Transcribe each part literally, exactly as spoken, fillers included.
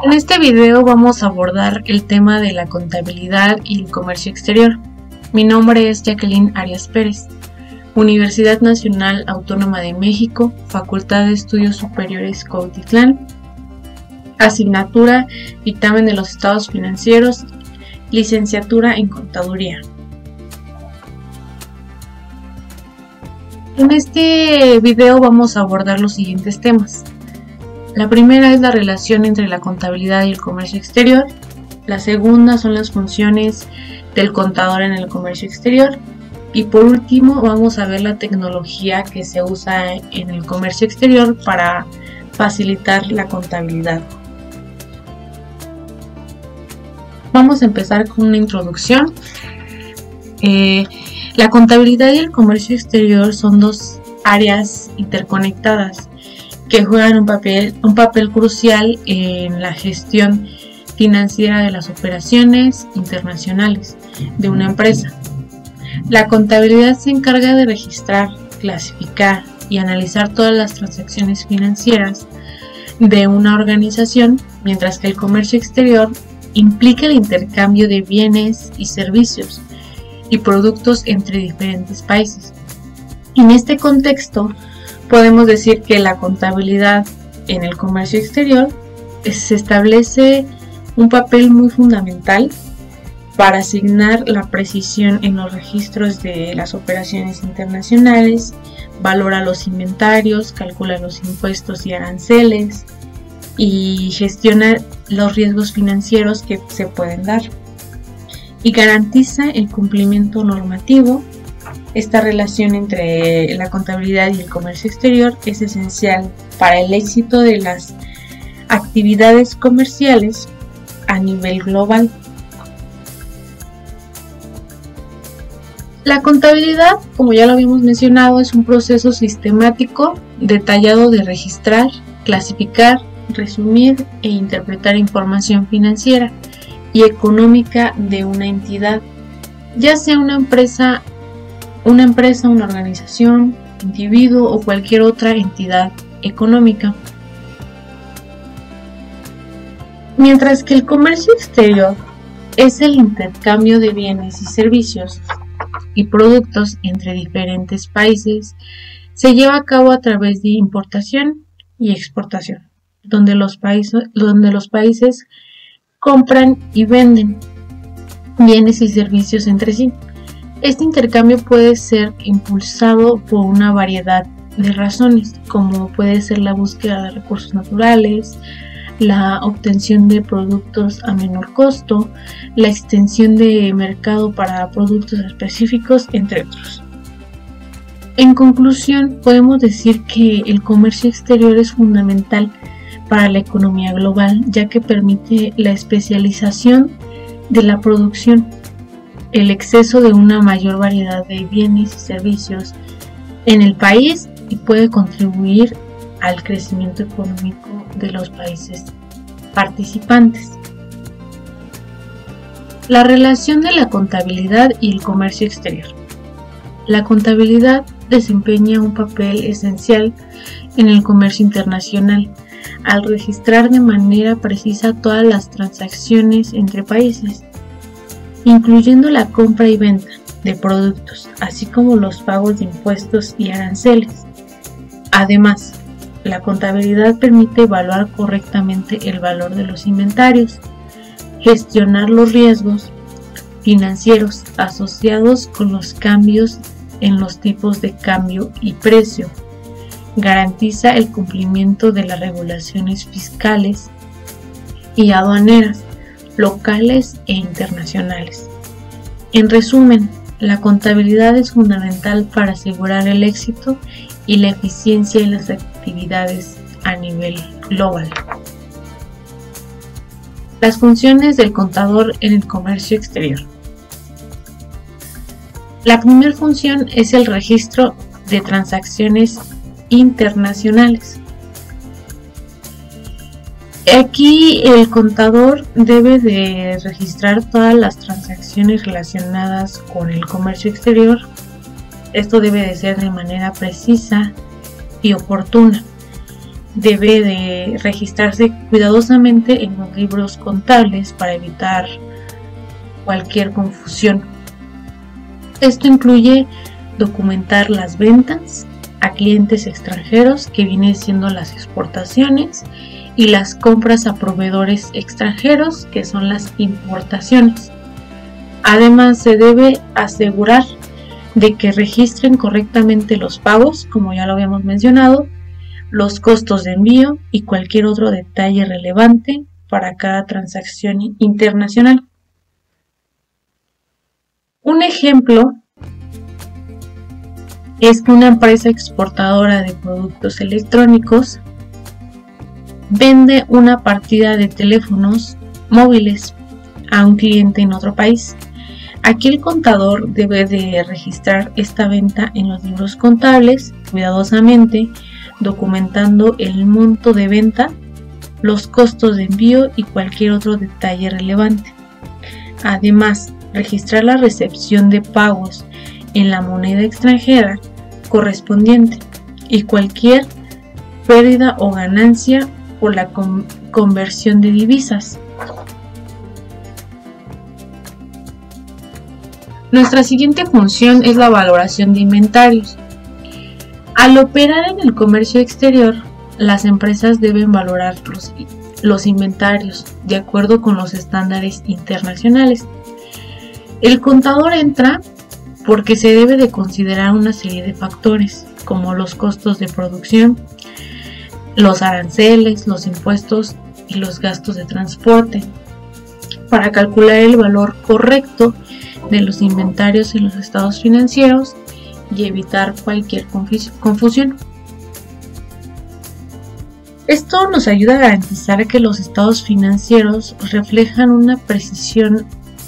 En este video vamos a abordar el tema de la contabilidad y el comercio exterior. Mi nombre es Jacqueline Arias Pérez, Universidad Nacional Autónoma de México, Facultad de Estudios Superiores Cuautitlán, asignatura Dictamen de los Estados Financieros, licenciatura en Contaduría. En este video vamos a abordar los siguientes temas. La primera es la relación entre la contabilidad y el comercio exterior. La segunda son las funciones del contador en el comercio exterior. Y por último vamos a ver la tecnología que se usa en el comercio exterior para facilitar la contabilidad. Vamos a empezar con una introducción. Eh, la contabilidad y el comercio exterior son dos áreas interconectadas que juegan un papel, un papel crucial en la gestión financiera de las operaciones internacionales de una empresa. La contabilidad se encarga de registrar, clasificar y analizar todas las transacciones financieras de una organización, mientras que el comercio exterior implica el intercambio de bienes y servicios y productos entre diferentes países. En este contexto, podemos decir que la contabilidad en el comercio exterior se establece un papel muy fundamental para asignar la precisión en los registros de las operaciones internacionales, valora los inventarios, calcula los impuestos y aranceles y gestiona los riesgos financieros que se pueden dar y garantiza el cumplimiento normativo. Esta relación entre la contabilidad y el comercio exterior es esencial para el éxito de las actividades comerciales a nivel global. La contabilidad, como ya lo habíamos mencionado, es un proceso sistemático, detallado de registrar, clasificar, resumir e interpretar información financiera y económica de una entidad, ya sea una empresa, una empresa, una organización, individuo o cualquier otra entidad económica. Mientras que el comercio exterior es el intercambio de bienes y servicios y productos entre diferentes países, se lleva a cabo a través de importación y exportación, donde los países, donde los países compran y venden bienes y servicios entre sí. Este intercambio puede ser impulsado por una variedad de razones, como puede ser la búsqueda de recursos naturales, la obtención de productos a menor costo, la extensión de mercado para productos específicos, entre otros. En conclusión, podemos decir que el comercio exterior es fundamental para la economía global, ya que permite la especialización de la producción, el exceso de una mayor variedad de bienes y servicios en el país y puede contribuir al crecimiento económico de los países participantes. La relación de la contabilidad y el comercio exterior. La contabilidad desempeña un papel esencial en el comercio internacional al registrar de manera precisa todas las transacciones entre países, incluyendo la compra y venta de productos, así como los pagos de impuestos y aranceles. Además, la contabilidad permite evaluar correctamente el valor de los inventarios, gestionar los riesgos financieros asociados con los cambios en los tipos de cambio y precio, garantiza el cumplimiento de las regulaciones fiscales y aduaneras locales e internacionales. En resumen, la contabilidad es fundamental para asegurar el éxito y la eficiencia en las actividades a nivel global. Las funciones del contador en el comercio exterior. La primera función es el registro de transacciones internacionales. Aquí el contador debe de registrar todas las transacciones relacionadas con el comercio exterior. Esto debe de ser de manera precisa y oportuna, debe de registrarse cuidadosamente en los libros contables para evitar cualquier confusión. Esto incluye documentar las ventas a clientes extranjeros, que vienen siendo las exportaciones, y las compras a proveedores extranjeros, que son las importaciones. Además, se debe asegurar de que registren correctamente los pagos, como ya lo habíamos mencionado, los costos de envío y cualquier otro detalle relevante para cada transacción internacional. Un ejemplo es que una empresa exportadora de productos electrónicos vende una partida de teléfonos móviles a un cliente en otro país. Aquí el contador debe de registrar esta venta en los libros contables cuidadosamente, documentando el monto de venta, los costos de envío y cualquier otro detalle relevante. Además, registrar la recepción de pagos en la moneda extranjera correspondiente y cualquier pérdida o ganancia por la con- conversión de divisas. Nuestra siguiente función es la valoración de inventarios. Al operar en el comercio exterior, las empresas deben valorar los, los inventarios de acuerdo con los estándares internacionales. El contador entra porque se debe de considerar una serie de factores, como los costos de producción, los aranceles, los impuestos y los gastos de transporte, para calcular el valor correcto de los inventarios en los estados financieros y evitar cualquier confusión. Esto nos ayuda a garantizar que los estados financieros reflejan una precisión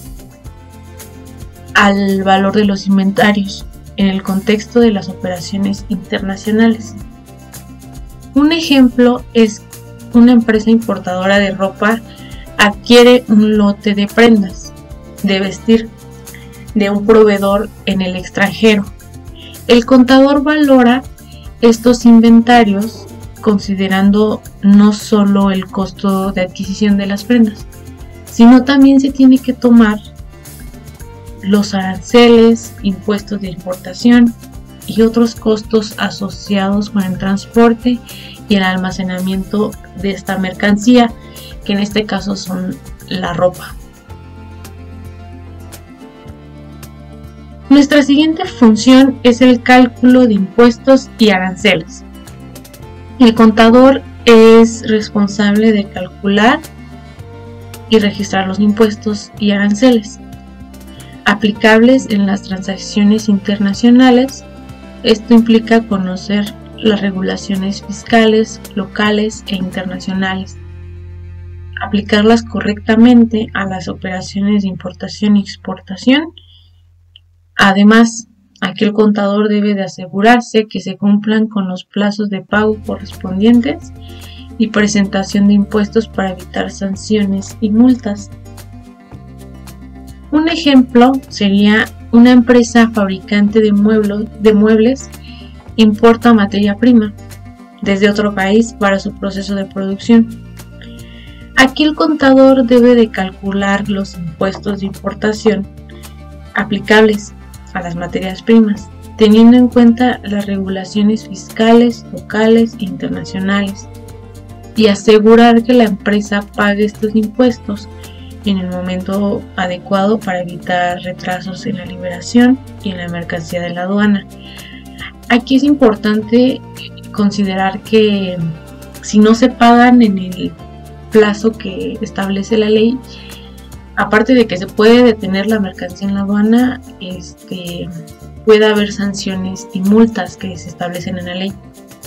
al valor de los inventarios en el contexto de las operaciones internacionales. Un ejemplo es una empresa importadora de ropa adquiere un lote de prendas de vestir de un proveedor en el extranjero. El contador valora estos inventarios considerando no solo el costo de adquisición de las prendas, sino también se tiene que tomar los aranceles, impuestos de importación y otros costos asociados con el transporte y el almacenamiento de esta mercancía, que en este caso son la ropa. Nuestra siguiente función es el cálculo de impuestos y aranceles. El contador es responsable de calcular y registrar los impuestos y aranceles aplicables en las transacciones internacionales. Esto implica conocer las regulaciones fiscales, locales e internacionales, aplicarlas correctamente a las operaciones de importación y exportación. Además, aquí el contador debe de asegurarse que se cumplan con los plazos de pago correspondientes y presentación de impuestos para evitar sanciones y multas. Un ejemplo sería una empresa fabricante de, mueblo, de muebles importa materia prima desde otro país para su proceso de producción. Aquí el contador debe de calcular los impuestos de importación aplicables a las materias primas, teniendo en cuenta las regulaciones fiscales, locales e internacionales, y asegurar que la empresa pague estos impuestos en el momento adecuado para evitar retrasos en la liberación y en la mercancía de la aduana. Aquí es importante considerar que si no se pagan en el plazo que establece la ley, aparte de que se puede detener la mercancía en la aduana, este, puede haber sanciones y multas que se establecen en la ley.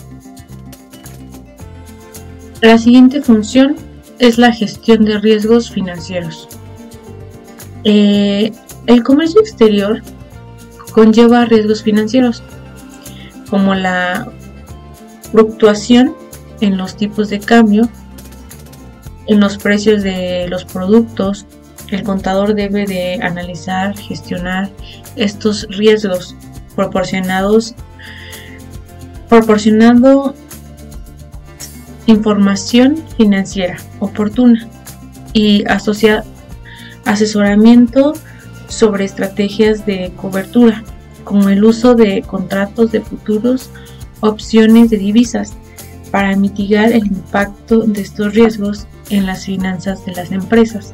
La siguiente función es la gestión de riesgos financieros. Eh, el comercio exterior conlleva riesgos financieros, como la fluctuación en los tipos de cambio, en los precios de los productos. El contador debe de analizar, gestionar estos riesgos proporcionados, proporcionando información financiera oportuna y asocia asesoramiento sobre estrategias de cobertura, como el uso de contratos de futuros, opciones de divisas, para mitigar el impacto de estos riesgos en las finanzas de las empresas.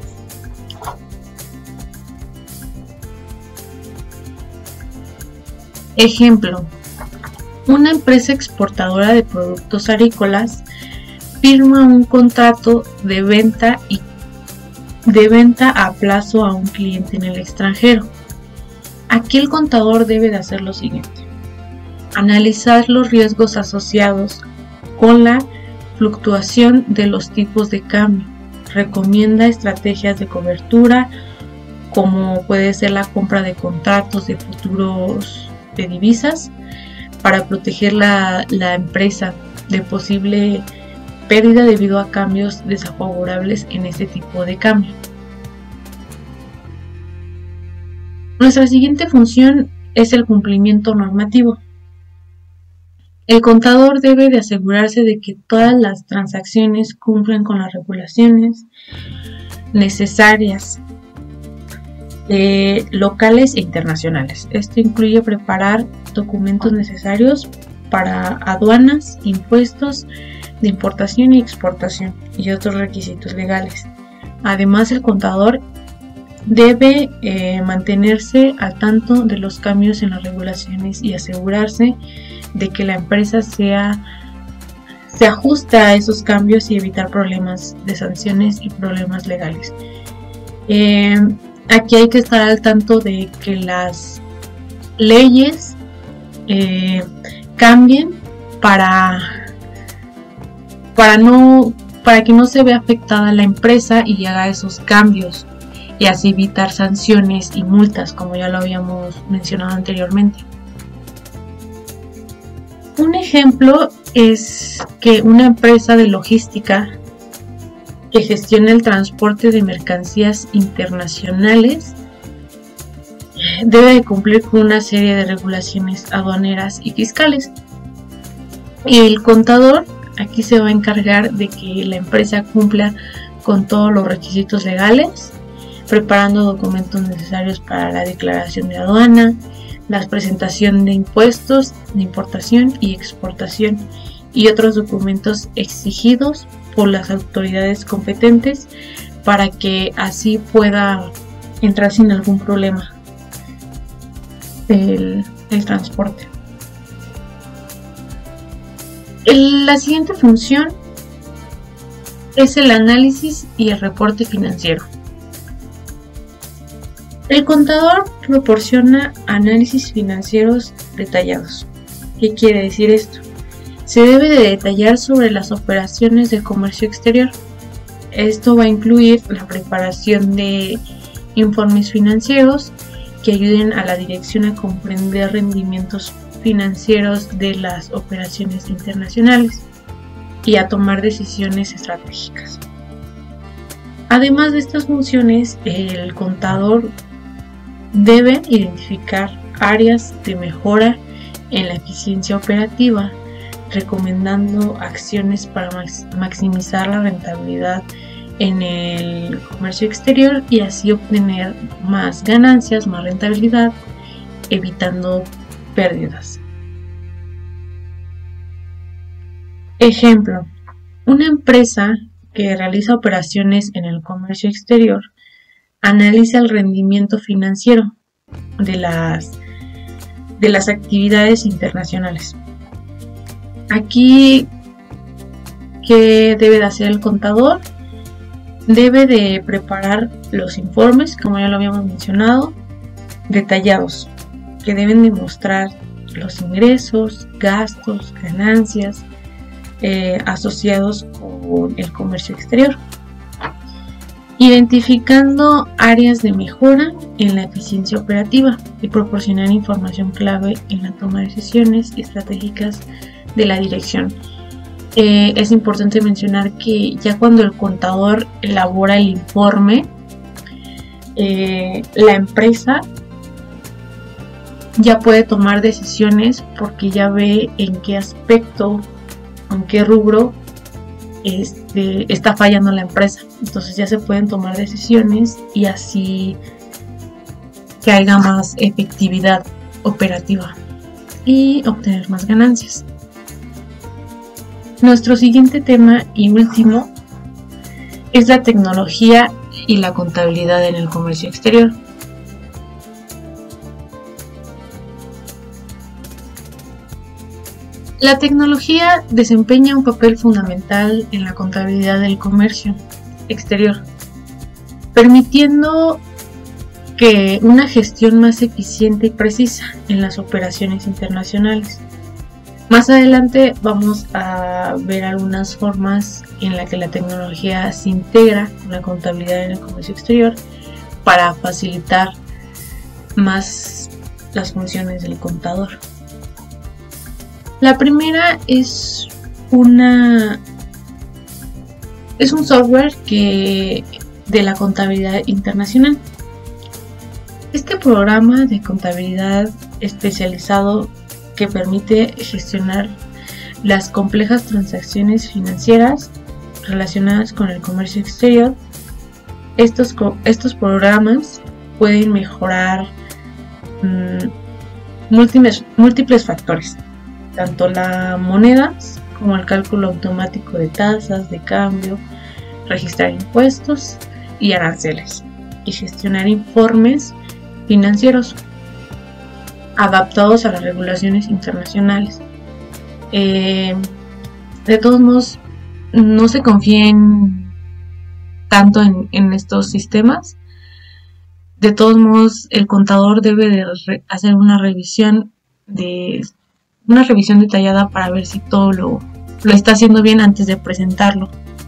Ejemplo: una empresa exportadora de productos agrícolas firma un contrato de venta y de venta a plazo a un cliente en el extranjero. Aquí el contador debe de hacer lo siguiente: analizar los riesgos asociados con la fluctuación de los tipos de cambio. Recomienda estrategias de cobertura, como puede ser la compra de contratos de futuros de divisas, para proteger la, la empresa de posible pérdida debido a cambios desfavorables en este tipo de cambio. Nuestra siguiente función es el cumplimiento normativo. El contador debe de asegurarse de que todas las transacciones cumplen con las regulaciones necesarias eh, locales e internacionales. Esto incluye preparar documentos necesarios para aduanas, impuestos de importación y exportación y otros requisitos legales. Además, el contador debe eh, mantenerse al tanto de los cambios en las regulaciones y asegurarse de que la empresa sea, se ajusta a esos cambios y evitar problemas de sanciones y problemas legales. Eh, aquí hay que estar al tanto de que las leyes eh, cambien para para no para que no se vea afectada la empresa y haga esos cambios, y así evitar sanciones y multas, como ya lo habíamos mencionado anteriormente. Un ejemplo es que una empresa de logística que gestiona el transporte de mercancías internacionales debe de cumplir con una serie de regulaciones aduaneras y fiscales. Y el contador aquí se va a encargar de que la empresa cumpla con todos los requisitos legales, preparando documentos necesarios para la declaración de aduana, la presentación de impuestos de importación y exportación y otros documentos exigidos por las autoridades competentes, para que así pueda entrar sin algún problema el, el transporte. La siguiente función es el análisis y el reporte financiero. El contador proporciona análisis financieros detallados. ¿Qué quiere decir esto? Se debe de detallar sobre las operaciones de comercio exterior. Esto va a incluir la preparación de informes financieros que ayuden a la dirección a comprender rendimientos financieros de las operaciones internacionales y a tomar decisiones estratégicas. Además de estas funciones, el contador debe identificar áreas de mejora en la eficiencia operativa, recomendando acciones para maximizar la rentabilidad en el comercio exterior y así obtener más ganancias, más rentabilidad, evitando pérdidas. Ejemplo: una empresa que realiza operaciones en el comercio exterior analiza el rendimiento financiero de las, de las actividades internacionales. Aquí, ¿qué debe de hacer el contador? Debe de preparar los informes, como ya lo habíamos mencionado, detallados, que deben demostrar los ingresos, gastos, ganancias eh, asociados con el comercio exterior, identificando áreas de mejora en la eficiencia operativa y proporcionar información clave en la toma de decisiones estratégicas de la dirección. Eh, es importante mencionar que ya cuando el contador elabora el informe, eh, la empresa ya puede tomar decisiones porque ya ve en qué aspecto, en qué rubro este, está fallando la empresa. Entonces ya se pueden tomar decisiones y así que haya más efectividad operativa y obtener más ganancias. Nuestro siguiente tema y último es la tecnología y la contabilidad en el comercio exterior. La tecnología desempeña un papel fundamental en la contabilidad del comercio exterior, permitiendo que una gestión más eficiente y precisa en las operaciones internacionales. Más adelante vamos a ver algunas formas en las que la tecnología se integra con la contabilidad en el comercio exterior para facilitar más las funciones del contador. La primera es una es un software que de la contabilidad internacional. Este programa de contabilidad especializado que permite gestionar las complejas transacciones financieras relacionadas con el comercio exterior. Estos, estos programas pueden mejorar mmm, múltiples, múltiples factores, tanto la moneda como el cálculo automático de tasas de cambio, registrar impuestos y aranceles y gestionar informes financieros adaptados a las regulaciones internacionales. Eh, de todos modos, no se confíen tanto en, en estos sistemas. De todos modos, el contador debe de re- hacer una revisión de una revisión detallada para ver si todo lo, lo está haciendo bien antes de presentarlo.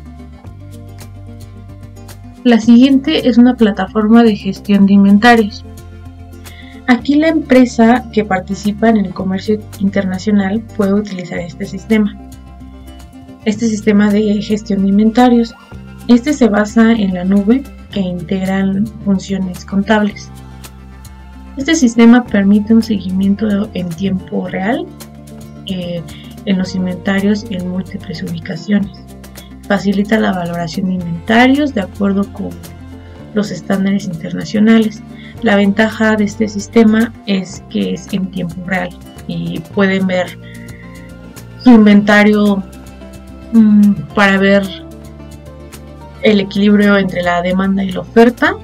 La siguiente es una plataforma de gestión de inventarios. Aquí la empresa que participa en el comercio internacional puede utilizar este sistema. Este sistema de gestión de inventarios. Este se basa en la nube que integran funciones contables. Este sistema permite un seguimiento en tiempo real eh, en los inventarios en múltiples ubicaciones. Facilita la valoración de inventarios de acuerdo con los estándares internacionales. La ventaja de este sistema es que es en tiempo real y pueden ver su inventario mmm, para ver el equilibrio entre la demanda y la oferta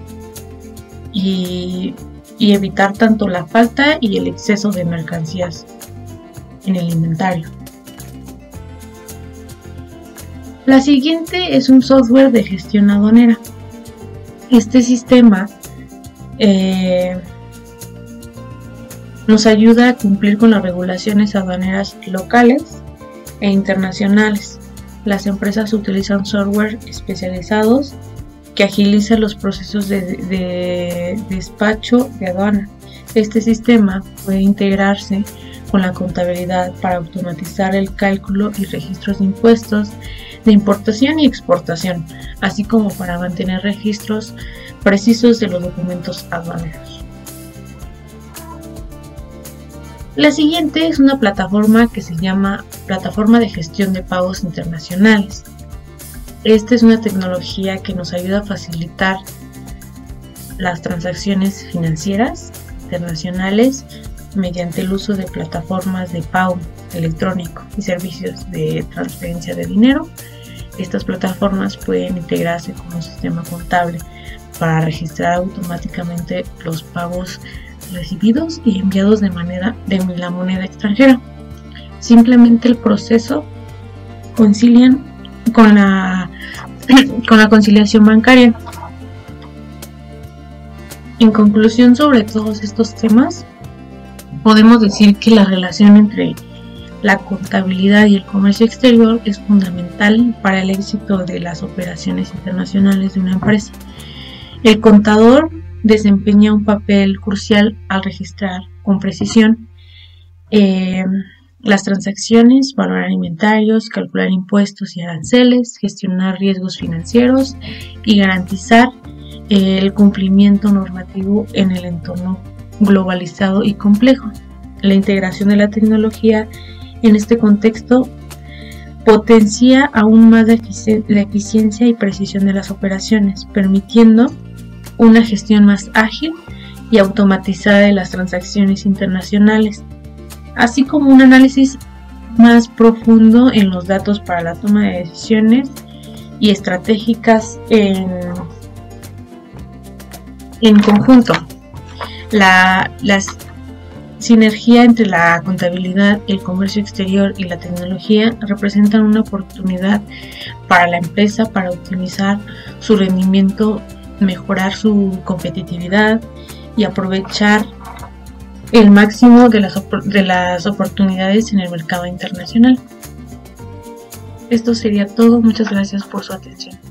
y, y evitar tanto la falta y el exceso de mercancías en el inventario. La siguiente es un software de gestión aduanera. Este sistema eh, nos ayuda a cumplir con las regulaciones aduaneras locales e internacionales. Las empresas utilizan software especializados que agilizan los procesos de, de, de despacho de aduana. Este sistema puede integrarse con la contabilidad para automatizar el cálculo y registros de impuestos de importación y exportación, así como para mantener registros precisos de los documentos aduaneros. La siguiente es una plataforma que se llama Plataforma de Gestión de Pagos Internacionales. Esta es una tecnología que nos ayuda a facilitar las transacciones financieras internacionales mediante el uso de plataformas de pago electrónico y servicios de transferencia de dinero. Estas plataformas pueden integrarse con un sistema contable para registrar automáticamente los pagos recibidos y enviados de manera de la moneda extranjera. Simplemente el proceso concilian con la con la conciliación bancaria. En conclusión, sobre todos estos temas, podemos decir que la relación entre la contabilidad y el comercio exterior es fundamental para el éxito de las operaciones internacionales de una empresa. El contador desempeña un papel crucial al registrar con precisión eh, las transacciones, valorar inventarios, calcular impuestos y aranceles, gestionar riesgos financieros y garantizar eh, el cumplimiento normativo en el entorno globalizado y complejo. La integración de la tecnología en este contexto potencia aún más la, efici- la eficiencia y precisión de las operaciones, permitiendo una gestión más ágil y automatizada de las transacciones internacionales, así como un análisis más profundo en los datos para la toma de decisiones y estratégicas en, en conjunto. La, las sinergia entre la contabilidad, el comercio exterior y la tecnología representan una oportunidad para la empresa para optimizar su rendimiento, mejorar su competitividad y aprovechar el máximo de las, de las oportunidades en el mercado internacional. Esto sería todo. Muchas gracias por su atención.